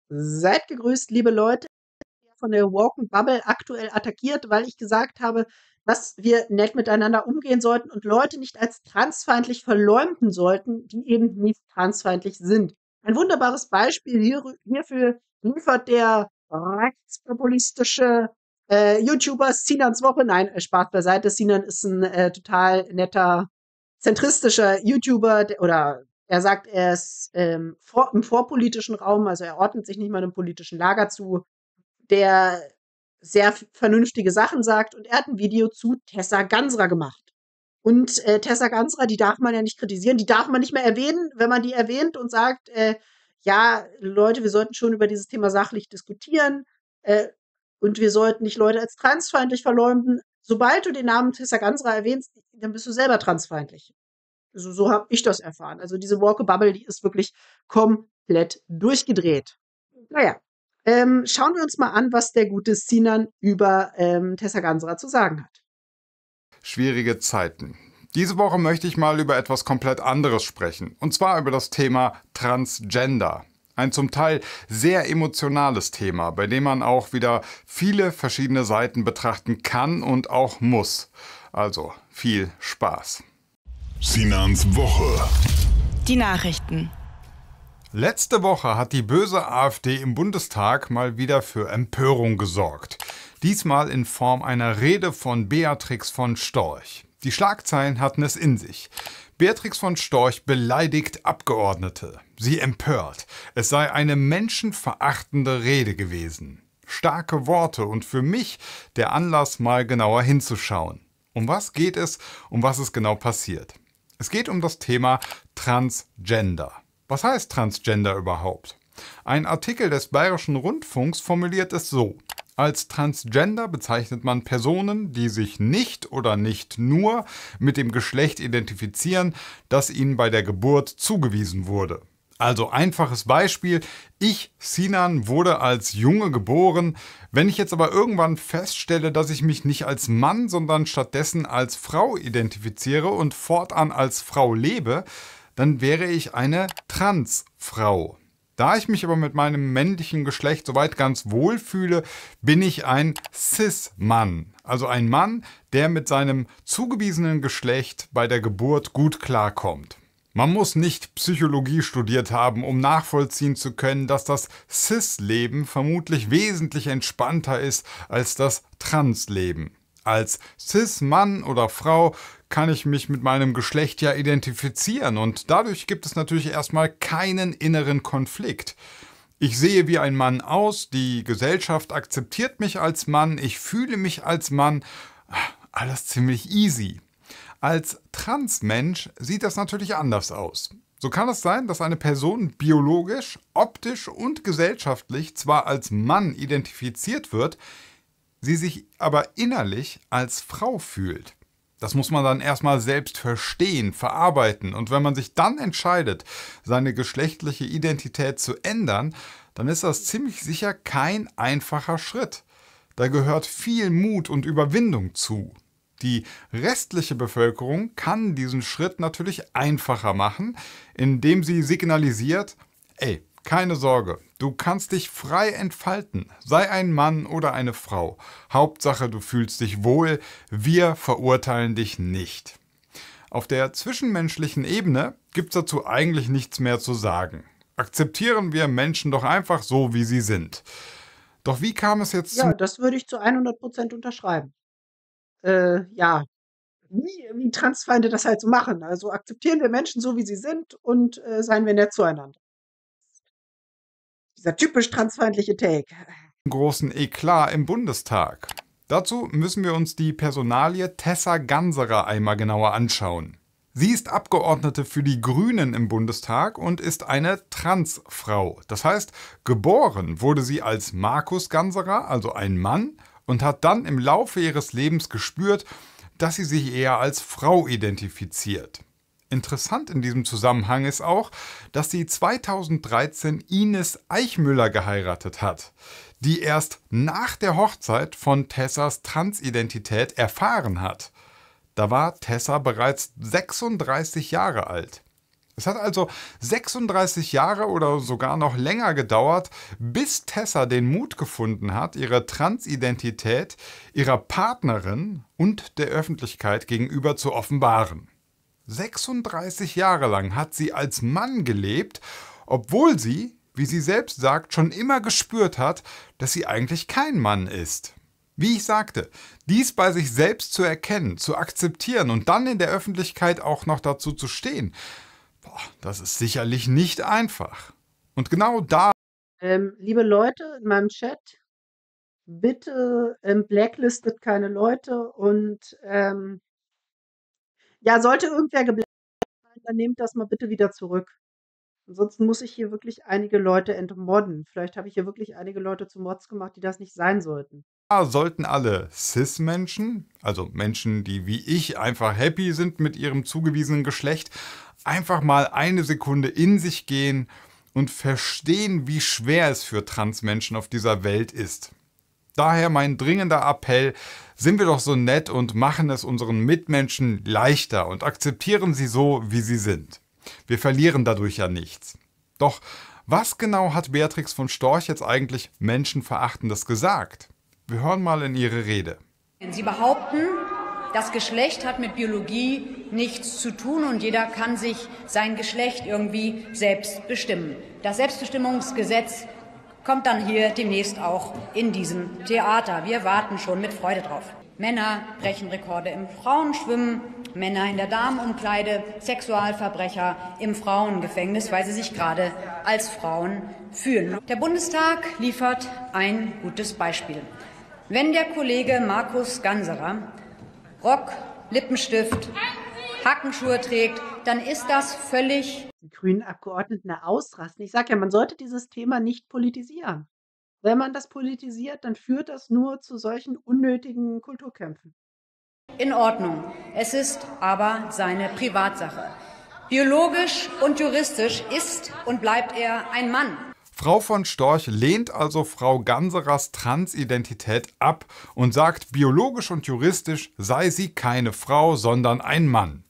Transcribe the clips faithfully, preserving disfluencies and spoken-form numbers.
Seid gegrüßt, liebe Leute, von der Woken Bubble aktuell attackiert, weil ich gesagt habe, dass wir nett miteinander umgehen sollten und Leute nicht als transfeindlich verleumden sollten, die eben nicht transfeindlich sind. Ein wunderbares Beispiel hier, hierfür liefert der rechtspopulistische äh, YouTuber Sinans Woche. Nein, äh, Spaß beiseite. Sinan ist ein äh, total netter, zentristischer YouTuber, der, oder er sagt, er ist ähm, vor, im vorpolitischen Raum, also er ordnet sich nicht mal einem politischen Lager zu, der sehr vernünftige Sachen sagt. Und er hat ein Video zu Tessa Gansra gemacht. Und äh, Tessa Gansra, die darf man ja nicht kritisieren, die darf man nicht mehr erwähnen, wenn man die erwähnt und sagt, äh, ja, Leute, wir sollten schon über dieses Thema sachlich diskutieren äh, und wir sollten nicht Leute als transfeindlich verleumden. Sobald du den Namen Tessa Gansra erwähnst, dann bist du selber transfeindlich. So, so habe ich das erfahren. Also diese Woke Bubble, die ist wirklich komplett durchgedreht. Naja, ähm, schauen wir uns mal an, was der gute Sinan über ähm, Tessa Gansra zu sagen hat. Schwierige Zeiten. Diese Woche möchte ich mal über etwas komplett anderes sprechen. Und zwar über das Thema Transgender. Ein zum Teil sehr emotionales Thema, bei dem man auch wieder viele verschiedene Seiten betrachten kann und auch muss. Also viel Spaß. Sinans Woche. Die Nachrichten. Letzte Woche hat die böse AfD im Bundestag mal wieder für Empörung gesorgt. Diesmal in Form einer Rede von Beatrix von Storch. Die Schlagzeilen hatten es in sich. Beatrix von Storch beleidigt Abgeordnete. Sie empört. Es sei eine menschenverachtende Rede gewesen. Starke Worte und für mich der Anlass, mal genauer hinzuschauen. Um was geht es? Um was ist genau passiert? Es geht um das Thema Transgender. Was heißt Transgender überhaupt? Ein Artikel des Bayerischen Rundfunks formuliert es so: Als Transgender bezeichnet man Personen, die sich nicht oder nicht nur mit dem Geschlecht identifizieren, das ihnen bei der Geburt zugewiesen wurde. Also einfaches Beispiel: Ich, Sinan, wurde als Junge geboren. Wenn ich jetzt aber irgendwann feststelle, dass ich mich nicht als Mann, sondern stattdessen als Frau identifiziere und fortan als Frau lebe, dann wäre ich eine Transfrau. Da ich mich aber mit meinem männlichen Geschlecht soweit ganz wohl fühle, bin ich ein Cis-Mann. Also ein Mann, der mit seinem zugewiesenen Geschlecht bei der Geburt gut klarkommt. Man muss nicht Psychologie studiert haben, um nachvollziehen zu können, dass das Cis-Leben vermutlich wesentlich entspannter ist als das Trans-Leben. Als Cis-Mann oder Frau kann ich mich mit meinem Geschlecht ja identifizieren und dadurch gibt es natürlich erstmal keinen inneren Konflikt. Ich sehe wie ein Mann aus, die Gesellschaft akzeptiert mich als Mann, ich fühle mich als Mann, alles ziemlich easy. Als Transmensch sieht das natürlich anders aus. So kann es sein, dass eine Person biologisch, optisch und gesellschaftlich zwar als Mann identifiziert wird, sie sich aber innerlich als Frau fühlt. Das muss man dann erstmal selbst verstehen, verarbeiten. Und wenn man sich dann entscheidet, seine geschlechtliche Identität zu ändern, dann ist das ziemlich sicher kein einfacher Schritt. Da gehört viel Mut und Überwindung zu. Die restliche Bevölkerung kann diesen Schritt natürlich einfacher machen, indem sie signalisiert: Ey, keine Sorge, du kannst dich frei entfalten, sei ein Mann oder eine Frau. Hauptsache, du fühlst dich wohl, wir verurteilen dich nicht. Auf der zwischenmenschlichen Ebene gibt es dazu eigentlich nichts mehr zu sagen. Akzeptieren wir Menschen doch einfach so, wie sie sind. Doch wie kam es jetzt Ja, zum... das würde ich zu hundert Prozent unterschreiben. Äh, ja, wie, wie Transfeinde das halt so machen. Also akzeptieren wir Menschen so, wie sie sind und äh, seien wir nett zueinander. Dieser typisch transfeindliche Take. großen Eklat im Bundestag? Dazu müssen wir uns die Personalie Tessa Gansra einmal genauer anschauen. Sie ist Abgeordnete für die Grünen im Bundestag und ist eine Transfrau. Das heißt, geboren wurde sie als Markus Gansra, also ein Mann, und hat dann im Laufe ihres Lebens gespürt, dass sie sich eher als Frau identifiziert. Interessant in diesem Zusammenhang ist auch, dass sie zweitausenddreizehn Ines Eichmüller geheiratet hat, die erst nach der Hochzeit von Tessas Transidentität erfahren hat. Da war Tessa bereits sechsunddreißig Jahre alt. Es hat also sechsunddreißig Jahre oder sogar noch länger gedauert, bis Tessa den Mut gefunden hat, ihre Transidentität ihrer Partnerin und der Öffentlichkeit gegenüber zu offenbaren. sechsunddreißig Jahre lang hat sie als Mann gelebt, obwohl sie, wie sie selbst sagt, schon immer gespürt hat, dass sie eigentlich kein Mann ist. Wie ich sagte, dies bei sich selbst zu erkennen, zu akzeptieren und dann in der Öffentlichkeit auch noch dazu zu stehen, boah, das ist sicherlich nicht einfach. Und genau da... Ähm, liebe Leute in meinem Chat, bitte ähm, blacklistet keine Leute und ähm, ja, sollte irgendwer geblättert sein, dann nehmt das mal bitte wieder zurück. Ansonsten muss ich hier wirklich einige Leute entmodden. Vielleicht habe ich hier wirklich einige Leute zu Mods gemacht, die das nicht sein sollten. sollten alle Cis-Menschen, also Menschen, die wie ich einfach happy sind mit ihrem zugewiesenen Geschlecht, einfach mal eine Sekunde in sich gehen und verstehen, wie schwer es für Transmenschen auf dieser Welt ist. Daher mein dringender Appell, sind wir doch so nett und machen es unseren Mitmenschen leichter und akzeptieren sie so, wie sie sind. Wir verlieren dadurch ja nichts. Doch was genau hat Beatrix von Storch jetzt eigentlich Menschenverachtendes gesagt? Wir hören mal in ihre Rede. Sie behaupten, das Geschlecht hat mit Biologie nichts zu tun und jeder kann sich sein Geschlecht irgendwie selbst bestimmen. Das Selbstbestimmungsgesetz kommt dann hier demnächst auch in diesem Theater. Wir warten schon mit Freude drauf. Männer brechen Rekorde im Frauenschwimmen, Männer in der Damenumkleide, Sexualverbrecher im Frauengefängnis, weil sie sich gerade als Frauen fühlen. Der Bundestag liefert ein gutes Beispiel. Wenn der Kollege Markus Ganserer Rock, Lippenstift, Hackenschuhe trägt, dann ist das völlig... Die grünen Abgeordneten da ausrasten. Ich sage ja, man sollte dieses Thema nicht politisieren. Wenn man das politisiert, dann führt das nur zu solchen unnötigen Kulturkämpfen. In Ordnung. Es ist aber seine Privatsache. Biologisch und juristisch ist und bleibt er ein Mann. Frau von Storch lehnt also Frau Ganserers Transidentität ab und sagt, biologisch und juristisch sei sie keine Frau, sondern ein Mann.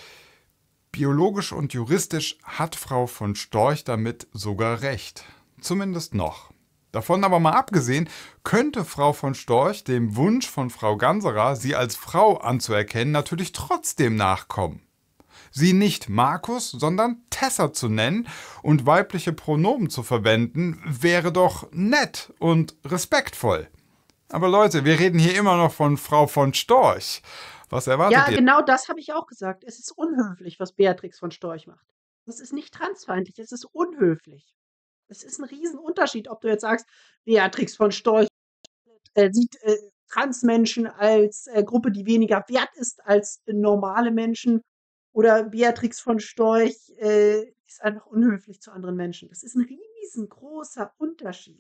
Biologisch und juristisch hat Frau von Storch damit sogar recht. Zumindest noch. Davon aber mal abgesehen, könnte Frau von Storch dem Wunsch von Frau Ganserer, sie als Frau anzuerkennen, natürlich trotzdem nachkommen. Sie nicht Markus, sondern Tessa zu nennen und weibliche Pronomen zu verwenden, wäre doch nett und respektvoll. Aber Leute, wir reden hier immer noch von Frau von Storch. Was erwartet Ja, ihr? genau das habe ich auch gesagt. Es ist unhöflich, was Beatrix von Storch macht. Das ist nicht transfeindlich, es ist unhöflich. Es ist ein Riesenunterschied, ob du jetzt sagst, Beatrix von Storch äh, sieht äh, Transmenschen als äh, Gruppe, die weniger wert ist als äh, normale Menschen, oder Beatrix von Storch äh, ist einfach unhöflich zu anderen Menschen. Das ist ein riesengroßer Unterschied.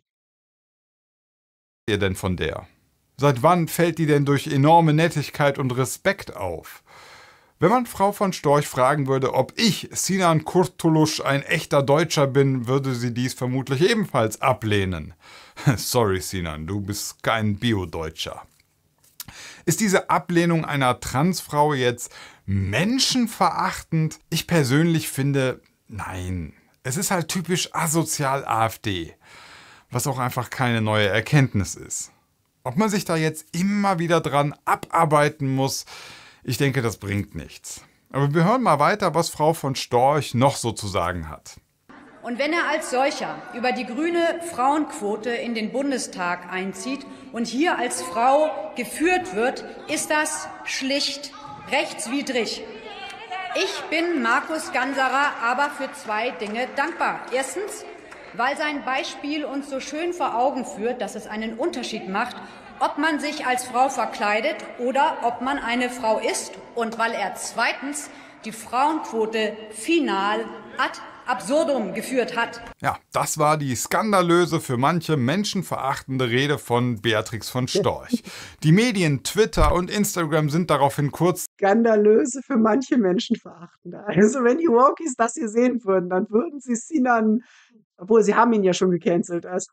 Ihr denn von der? Seit wann fällt die denn durch enorme Nettigkeit und Respekt auf? Wenn man Frau von Storch fragen würde, ob ich, Sinan Kurtuluş, ein echter Deutscher bin, würde sie dies vermutlich ebenfalls ablehnen. Sorry, Sinan, du bist kein Bio-Deutscher. Ist diese Ablehnung einer Transfrau jetzt menschenverachtend? Ich persönlich finde, nein. Es ist halt typisch asozial AfD, was auch einfach keine neue Erkenntnis ist. Ob man sich da jetzt immer wieder dran abarbeiten muss, ich denke, das bringt nichts. Aber wir hören mal weiter, was Frau von Storch noch so zu sagen hat. Und wenn er als solcher über die grüne Frauenquote in den Bundestag einzieht und hier als Frau geführt wird, ist das schlicht rechtswidrig. Ich bin Markus Ganserer aber für zwei Dinge dankbar. Erstens, weil sein Beispiel uns so schön vor Augen führt, dass es einen Unterschied macht, ob man sich als Frau verkleidet oder ob man eine Frau ist, und weil er zweitens die Frauenquote final ad absurdum geführt hat. Ja, das war die skandalöse, für manche menschenverachtende Rede von Beatrix von Storch. Die Medien, Twitter und Instagram sind daraufhin kurz Skandalöse, für manche Menschen verachtende. Also wenn die Wokies das hier sehen würden, dann würden sie Sinan, obwohl sie haben ihn ja schon gecancelt, also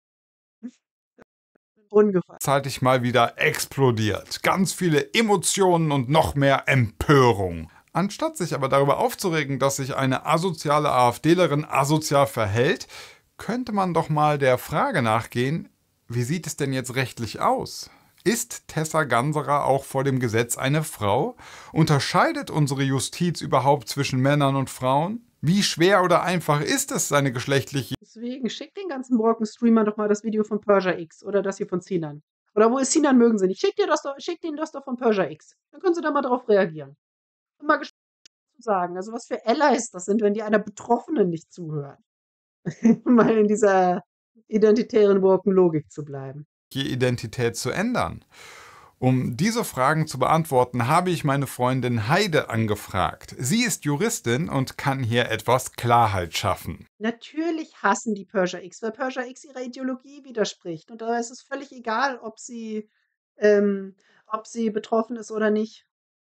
ungefähr. zeitig mal wieder explodiert. Ganz viele Emotionen und noch mehr Empörung. Anstatt sich aber darüber aufzuregen, dass sich eine asoziale AfDlerin asozial verhält, könnte man doch mal der Frage nachgehen, wie sieht es denn jetzt rechtlich aus? Ist Tessa Ganserer auch vor dem Gesetz eine Frau? Unterscheidet unsere Justiz überhaupt zwischen Männern und Frauen? Wie schwer oder einfach ist es, seine geschlechtliche... Deswegen schickt den ganzen Morgen-Streamern doch mal das Video von Persia X oder das hier von Sinan. Oder wo ist Sinan, mögen sie nicht. Schickt ihr das doch, schickt ihnen das doch von Persia X. Dann können sie da mal drauf reagieren. Ich bin mal gespannt, was zu sagen. Also was für Allies das sind, wenn die einer Betroffenen nicht zuhören. Mal in dieser identitären Woken-Logik zu bleiben. Identität zu ändern? Um diese Fragen zu beantworten, habe ich meine Freundin Heide angefragt. Sie ist Juristin und kann hier etwas Klarheit schaffen. Natürlich hassen die Persia X, weil Persia X ihrer Ideologie widerspricht. Und da ist es völlig egal, ob sie, ähm, ob sie betroffen ist oder nicht.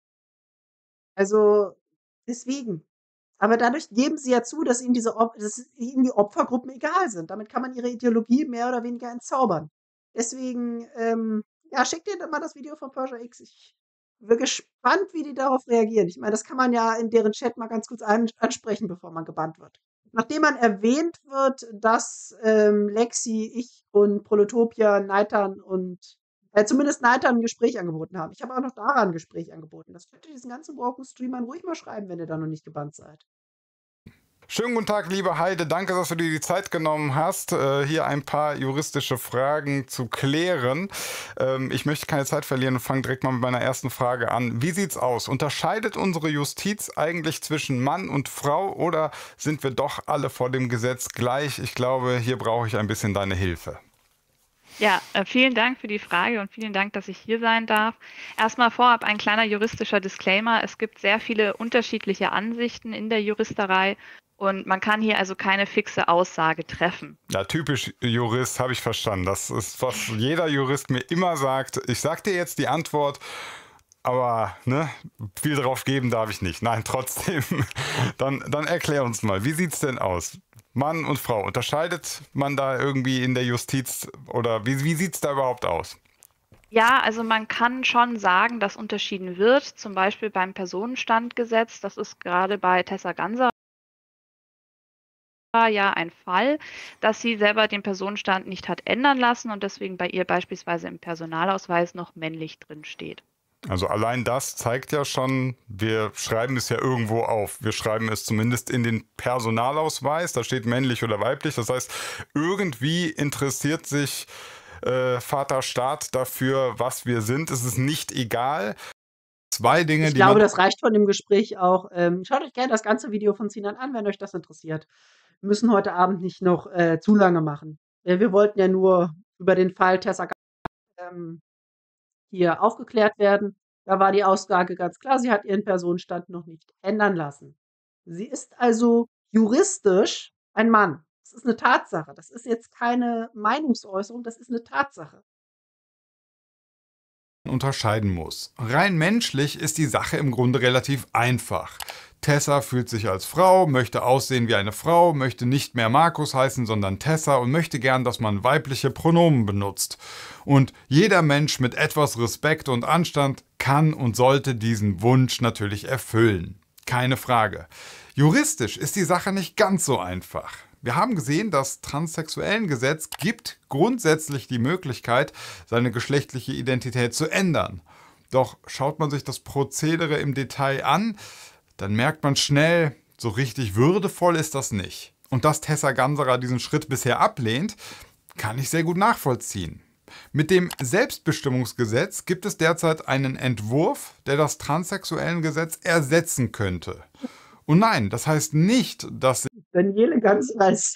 Also deswegen. Aber dadurch geben sie ja zu, dass ihnen diese Op dass ihnen die Opfergruppen egal sind. Damit kann man ihre Ideologie mehr oder weniger entzaubern. Deswegen, ähm, ja, schickt dir mal das Video von Persia X. Ich bin gespannt, wie die darauf reagieren. Ich meine, das kann man ja in deren Chat mal ganz kurz an ansprechen, bevor man gebannt wird. Nachdem man erwähnt wird, dass ähm, Lexi, ich und Prolotopia Neitan und äh, zumindest Neitan ein Gespräch angeboten haben. Ich habe auch noch Dara ein Gespräch angeboten. Das könnt ihr diesen ganzen Woken-Streamern ruhig mal schreiben, wenn ihr da noch nicht gebannt seid. Schönen guten Tag, liebe Heide. Danke, dass du dir die Zeit genommen hast, äh, hier ein paar juristische Fragen zu klären. Ähm, ich möchte keine Zeit verlieren und fange direkt mal mit meiner ersten Frage an. Wie sieht's aus? Unterscheidet unsere Justiz eigentlich zwischen Mann und Frau oder sind wir doch alle vor dem Gesetz gleich? Ich glaube, hier brauche ich ein bisschen deine Hilfe. Ja, äh, vielen Dank für die Frage und vielen Dank, dass ich hier sein darf. Erstmal vorab ein kleiner juristischer Disclaimer. Es gibt sehr viele unterschiedliche Ansichten in der Juristerei. Und man kann hier also keine fixe Aussage treffen. Ja, typisch Jurist, habe ich verstanden. Das ist, was jeder Jurist mir immer sagt. Ich sag dir jetzt die Antwort, aber ne, viel drauf geben darf ich nicht. Nein, trotzdem. Dann, dann erklär uns mal, wie sieht's denn aus? Mann und Frau, unterscheidet man da irgendwie in der Justiz oder wie, wie sieht's da überhaupt aus? Ja, also man kann schon sagen, dass unterschieden wird. Zum Beispiel beim Personenstandgesetz. Das ist gerade bei Tessa Ganserer ja ein Fall, dass sie selber den Personenstand nicht hat ändern lassen und deswegen bei ihr beispielsweise im Personalausweis noch männlich drin steht. Also allein das zeigt ja schon, wir schreiben es ja irgendwo auf. Wir schreiben es zumindest in den Personalausweis, da steht männlich oder weiblich. Das heißt, irgendwie interessiert sich äh, Vater Staat dafür, was wir sind. Es ist nicht egal. Zwei Dinge, Ich die glaube, man das reicht von dem Gespräch auch. Ähm, schaut euch gerne das ganze Video von Sinan an, wenn euch das interessiert. Wir müssen heute Abend nicht noch äh, zu lange machen. Äh, wir wollten ja nur über den Fall Tessa ähm, hier aufgeklärt werden. Da war die Aussage ganz klar, sie hat ihren Personenstand noch nicht ändern lassen. Sie ist also juristisch ein Mann. Das ist eine Tatsache. Das ist jetzt keine Meinungsäußerung, das ist eine Tatsache. unterscheiden muss. Rein menschlich ist die Sache im Grunde relativ einfach. Tessa fühlt sich als Frau, möchte aussehen wie eine Frau, möchte nicht mehr Markus heißen, sondern Tessa und möchte gern, dass man weibliche Pronomen benutzt. Und jeder Mensch mit etwas Respekt und Anstand kann und sollte diesen Wunsch natürlich erfüllen. Keine Frage. Juristisch ist die Sache nicht ganz so einfach. Wir haben gesehen, das Transsexuellengesetz gibt grundsätzlich die Möglichkeit, seine geschlechtliche Identität zu ändern. Doch schaut man sich das Prozedere im Detail an, dann merkt man schnell, so richtig würdevoll ist das nicht. Und dass Tessa Ganserer diesen Schritt bisher ablehnt, kann ich sehr gut nachvollziehen. Mit dem Selbstbestimmungsgesetz gibt es derzeit einen Entwurf, der das Transsexuellengesetz ersetzen könnte. Und nein, das heißt nicht, dass Daniele Ganserer.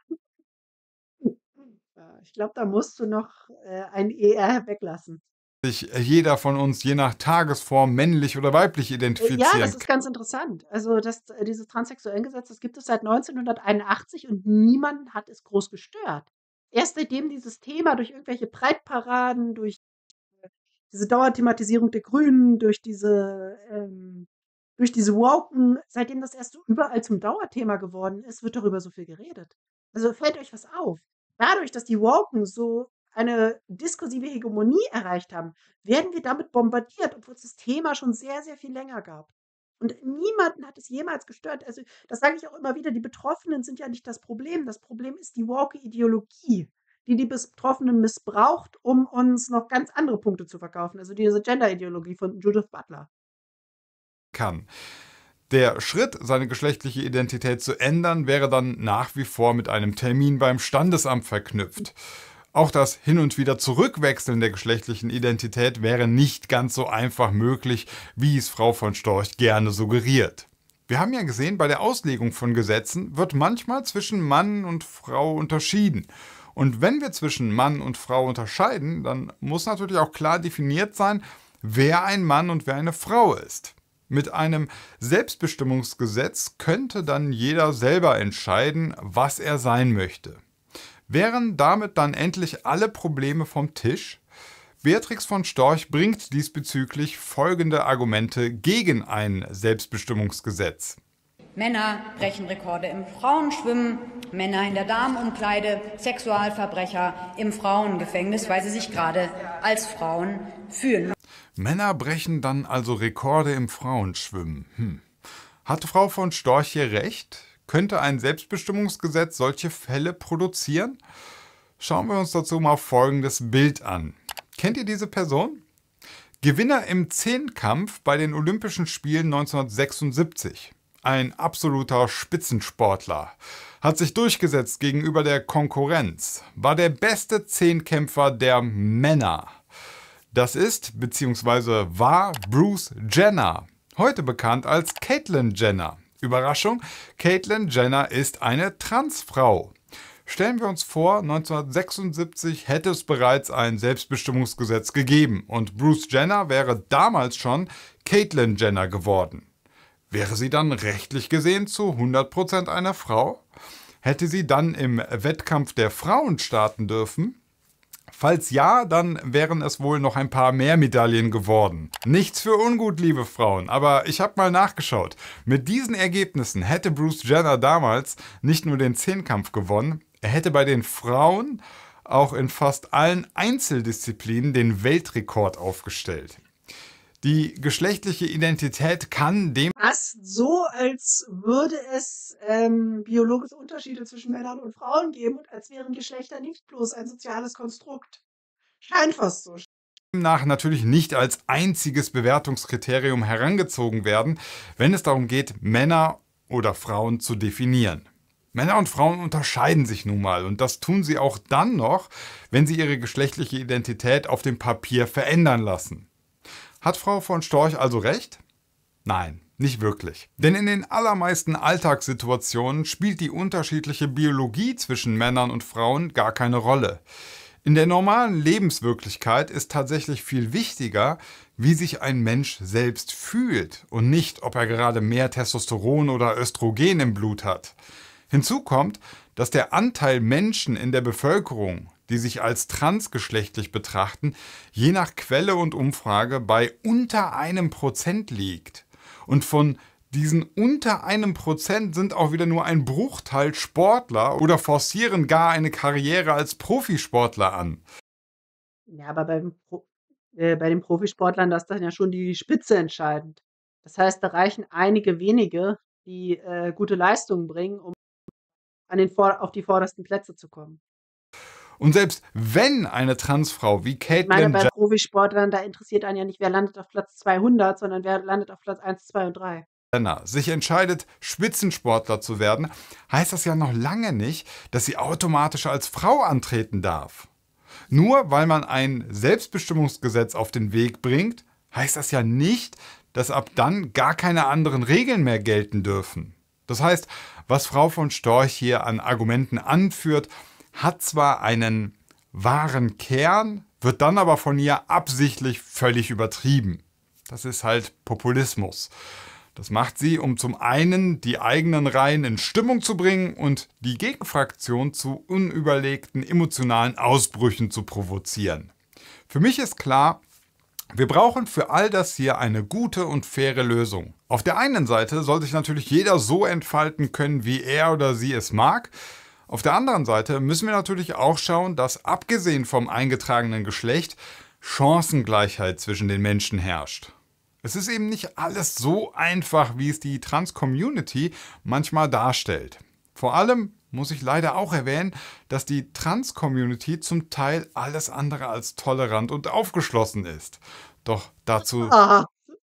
Ich glaube, da musst du noch äh, ein E R weglassen. sich jeder von uns je nach Tagesform männlich oder weiblich Äh, identifizieren Ja, das kann. ist ganz interessant. Also das, äh, dieses Transsexuellengesetz, das gibt es seit neunzehnhunderteinundachtzig und niemand hat es groß gestört. Erst seitdem dieses Thema durch irgendwelche Breitparaden, durch äh, diese Dauerthematisierung der Grünen, durch diese, ähm, durch diese Woken, seitdem das erst so überall zum Dauerthema geworden ist, wird darüber so viel geredet. Also fällt euch was auf. Dadurch, dass die Woken so eine diskursive Hegemonie erreicht haben, werden wir damit bombardiert, obwohl es das Thema schon sehr, sehr viel länger gab. Und niemanden hat es jemals gestört. Also, das sage ich auch immer wieder, die Betroffenen sind ja nicht das Problem. Das Problem ist die woke Ideologie, die die Betroffenen missbraucht, um uns noch ganz andere Punkte zu verkaufen. Also diese Gender-Ideologie von Judith Butler. Kann. Der Schritt, seine geschlechtliche Identität zu ändern, wäre dann nach wie vor mit einem Termin beim Standesamt verknüpft. Auch das Hin- und wieder Zurückwechseln der geschlechtlichen Identität wäre nicht ganz so einfach möglich, wie es Frau von Storch gerne suggeriert. Wir haben ja gesehen, bei der Auslegung von Gesetzen wird manchmal zwischen Mann und Frau unterschieden. Und wenn wir zwischen Mann und Frau unterscheiden, dann muss natürlich auch klar definiert sein, wer ein Mann und wer eine Frau ist. Mit einem Selbstbestimmungsgesetz könnte dann jeder selber entscheiden, was er sein möchte. Wären damit dann endlich alle Probleme vom Tisch? Beatrix von Storch bringt diesbezüglich folgende Argumente gegen ein Selbstbestimmungsgesetz. Männer brechen Rekorde im Frauenschwimmen, Männer in der Damenumkleide, Sexualverbrecher im Frauengefängnis, weil sie sich gerade als Frauen fühlen. Männer brechen dann also Rekorde im Frauenschwimmen. Hm. Hatte Frau von Storch hier recht? Könnte ein Selbstbestimmungsgesetz solche Fälle produzieren? Schauen wir uns dazu mal folgendes Bild an. Kennt ihr diese Person? Gewinner im Zehnkampf bei den Olympischen Spielen neunzehnhundertsechsundsiebzig. Ein absoluter Spitzensportler. Hat sich durchgesetzt gegenüber der Konkurrenz. War der beste Zehnkämpfer der Männer. Das ist bzw. war Bruce Jenner. Heute bekannt als Caitlyn Jenner. Überraschung, Caitlyn Jenner ist eine Transfrau. Stellen wir uns vor, neunzehnhundertsechsundsiebzig hätte es bereits ein Selbstbestimmungsgesetz gegeben und Bruce Jenner wäre damals schon Caitlyn Jenner geworden. Wäre sie dann rechtlich gesehen zu hundert Prozent eine Frau? Hätte sie dann im Wettkampf der Frauen starten dürfen? Falls ja, dann wären es wohl noch ein paar mehr Medaillen geworden. Nichts für ungut, liebe Frauen, aber ich habe mal nachgeschaut. Mit diesen Ergebnissen hätte Bruce Jenner damals nicht nur den Zehnkampf gewonnen, er hätte bei den Frauen auch in fast allen Einzeldisziplinen den Weltrekord aufgestellt. Die geschlechtliche Identität kann dem... Fast so, als würde es ähm, biologische Unterschiede zwischen Männern und Frauen geben und als wären Geschlechter nicht bloß ein soziales Konstrukt. Scheint fast so. Demnach natürlich nicht als einziges Bewertungskriterium herangezogen werden, wenn es darum geht, Männer oder Frauen zu definieren. Männer und Frauen unterscheiden sich nun mal und das tun sie auch dann noch, wenn sie ihre geschlechtliche Identität auf dem Papier verändern lassen. Hat Frau von Storch also recht? Nein, nicht wirklich. Denn in den allermeisten Alltagssituationen spielt die unterschiedliche Biologie zwischen Männern und Frauen gar keine Rolle. In der normalen Lebenswirklichkeit ist tatsächlich viel wichtiger, wie sich ein Mensch selbst fühlt und nicht, ob er gerade mehr Testosteron oder Östrogen im Blut hat. Hinzu kommt, dass der Anteil Menschen in der Bevölkerung, die sich als transgeschlechtlich betrachten, je nach Quelle und Umfrage bei unter einem Prozent liegt. Und von diesen unter einem Prozent sind auch wieder nur ein Bruchteil Sportler oder forcieren gar eine Karriere als Profisportler an. Ja, aber beim Pro äh, bei den Profisportlern, da ist dann ja schon die Spitze entscheidend. Das heißt, da reichen einige wenige, die äh, gute Leistungen bringen, um an den vor auf die vordersten Plätze zu kommen. Und selbst wenn eine Transfrau wie Ich meine, Caitlyn bei Jenner Profisportlern, da interessiert einen ja nicht, wer landet auf Platz zweihundert, sondern wer landet auf Platz eins, zwei und drei. sich entscheidet, Spitzensportler zu werden, heißt das ja noch lange nicht, dass sie automatisch als Frau antreten darf. Nur weil man ein Selbstbestimmungsgesetz auf den Weg bringt, heißt das ja nicht, dass ab dann gar keine anderen Regeln mehr gelten dürfen. Das heißt, was Frau von Storch hier an Argumenten anführt, hat zwar einen wahren Kern, wird dann aber von ihr absichtlich völlig übertrieben. Das ist halt Populismus. Das macht sie, um zum einen die eigenen Reihen in Stimmung zu bringen und die Gegenfraktion zu unüberlegten emotionalen Ausbrüchen zu provozieren. Für mich ist klar, wir brauchen für all das hier eine gute und faire Lösung. Auf der einen Seite soll sich natürlich jeder so entfalten können, wie er oder sie es mag. Auf der anderen Seite müssen wir natürlich auch schauen, dass abgesehen vom eingetragenen Geschlecht Chancengleichheit zwischen den Menschen herrscht. Es ist eben nicht alles so einfach, wie es die Trans-Community manchmal darstellt. Vor allem muss ich leider auch erwähnen, dass die Trans-Community zum Teil alles andere als tolerant und aufgeschlossen ist. Doch dazu Ah,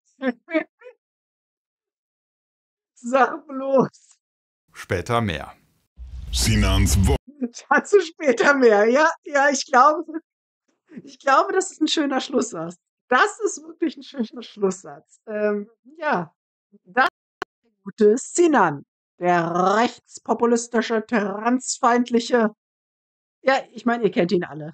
sag bloß. später mehr. Sinans Woche. Dazu später mehr. Ja, ja, ich glaube, ich glaube, das ist ein schöner Schlusssatz. Das ist wirklich ein schöner Schlusssatz. Ähm, ja, das ist der gute Sinan, der rechtspopulistische, transfeindliche. Ja, ich meine, ihr kennt ihn alle.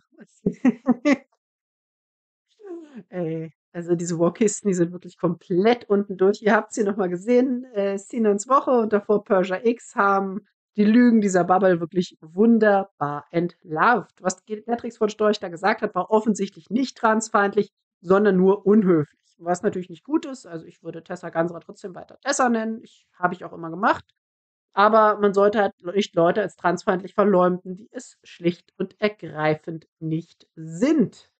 Ey, also diese Wokisten, die sind wirklich komplett unten durch. Ihr habt sie nochmal gesehen. Äh, Sinans Woche und davor Persia X haben die Lügen dieser Bubble wirklich wunderbar entlarvt. Was Beatrix von Storch da gesagt hat, war offensichtlich nicht transfeindlich, sondern nur unhöflich. Was natürlich nicht gut ist. Also ich würde Tessa Ganserer trotzdem weiter Tessa nennen. Ich, habe ich auch immer gemacht. Aber man sollte halt nicht Leute als transfeindlich verleumden, die es schlicht und ergreifend nicht sind.